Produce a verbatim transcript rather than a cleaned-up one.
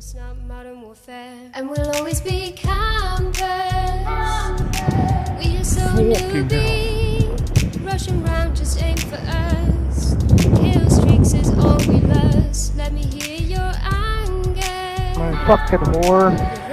It's not modern warfare. And we'll always be campers. We are so newbie. Rushing round, just aim for us. Kill streaks is all we lust. Let me hear your anger. My fucking whore.